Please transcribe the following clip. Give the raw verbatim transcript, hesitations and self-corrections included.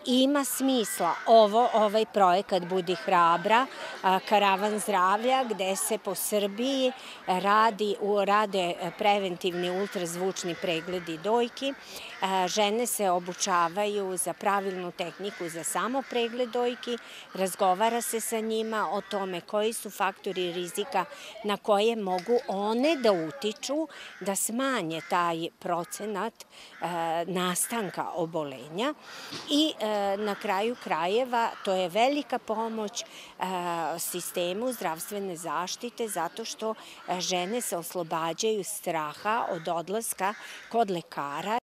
ima smisla ovo, ovaj projekat Budi hrabra, karavan zdravlja, gde se po Srbiji radi, rade preventivni ultrazvučni pregledi dojki. Žene se obučavaju za pravilnu tehniku za samo pregled dojki, razgovara se sa njima o tome koji su faktori rizika na koje mogu one da utiču, da smanje taj procenat nastanka obolenja i na kraju krajeva to je velika pomoć sistemu zdravstvene zaštite zato što žene se oslobađaju straha od odlaska kod lekara.